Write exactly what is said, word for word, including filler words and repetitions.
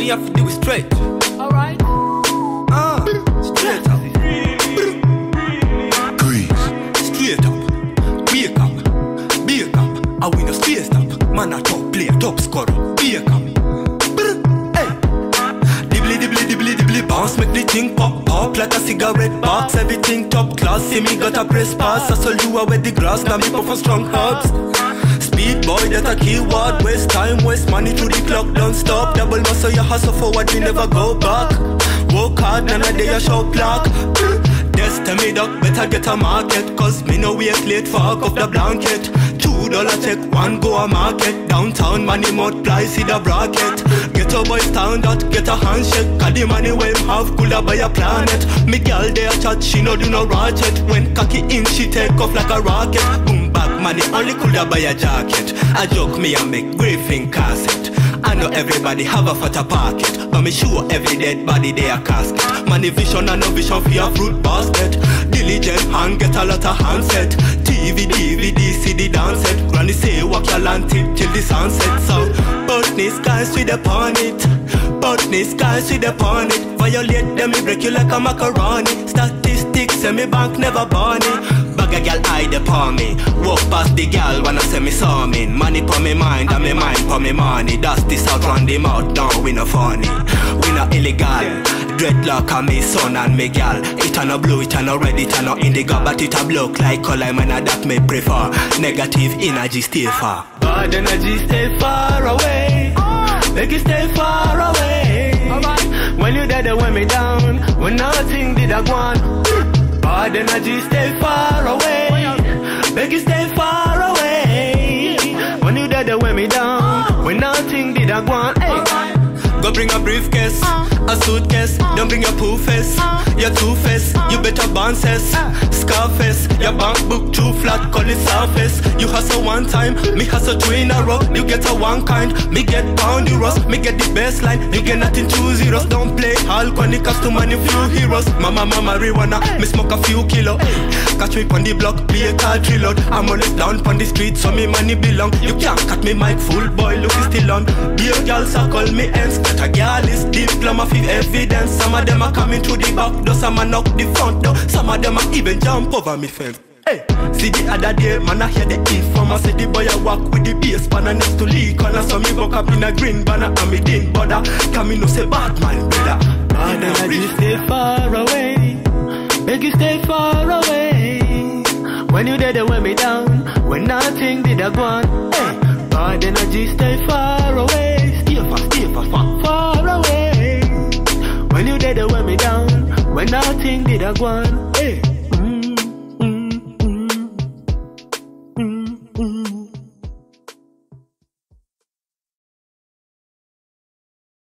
we have to do is straight. Alright. Ah, straight up. Grease. Straight up. Wake up. Bake up. I win a space up. Man a top player, top scorer. Bake up. Hey. Dibbly dibbly dibbly dibbly bounce, make the thing pop pop like a cigarette box. Everything top class. See me got a press pass. I saw you are with the grass. Now me puff on strong herbs. Speed boy, that's a keyword. Waste time, waste money through the clock, don't stop. Double muscle, you hustle forward, we never go back. Work hard, none of day a show clock. Just tell me dog, better get a market. Cause me no wait late, fuck off the blanket. Two dollar check, one go a market. Downtown money multiply, see the bracket. Get a boy stand out, get a handshake. Cause the money when half coulda buy a planet. Me girl there chat, she no do no ratchet. When cocky in, she take off like a rocket. Boom back money, only coulda buy a jacket. I joke me and make griefing cassette. I know everybody have a photo pocket, but me sure every dead body they a casket. Money vision and no vision for your fruit basket. Diligent hand get a lot of handset. T V, D V D, C D dance set. Granny say walk your land tip till the sunset. So, Putney skies with the on it. Putney skies with the on it. Violate them, me break you like a macaroni. Statistics say me bank never bunny. Bag a girl eye upon me. Walk past the girl wanna say me saw me. Money for me mind and me mind for me money. That's the south run the mouth, down we no funny. We no illegal. Dreadlock on me son and me gal. It a no blue, it a no red, it a no indigo, but it a block like color man a that me prefer. Negative energy stay far. Bad energy stay far away. Make it stay far away. When you dead when me down, when nothing did I want. Bad energy stay far away. Make it stay far away. When you dead when me down, when nothing did I want. Hey. Go bring a briefcase, a suitcase. Don't bring your poo face, your two face. You better bounces, Scarface. Your bank book too flat, call it surface. You hustle one time, me hustle two in a row. You get a one kind, me get pound euros. Me get the best line, you get nothing two zeros. Don't play Hulk when it comes to money, few heroes. Mama, mama, marijuana, me smoke a few kilo. Catch me on the block, play a card reload. I'm always down on the street, so me money belong. You can't cut me mic full, boy, look it's still on. Be a girl, so call me ends. A girl is diploma for evidence. Some of them are coming through the back door, some are knock the front door. Some of them are even jump over me fence. Hey, see the other day, man, I hear the informer say the boy I walk with the bass banner next to Lee corner. So me woke up in a green banner and me didn't bother. Come me no say bad man, brother. Bad energy stay far away. Beg you stay far away. When you dead, when me down. When nothing did I go on. Hey, bad energy stay far away. Stay far, stay far, far, far away. When you dead, when me down. When nothing did I go on. Hey.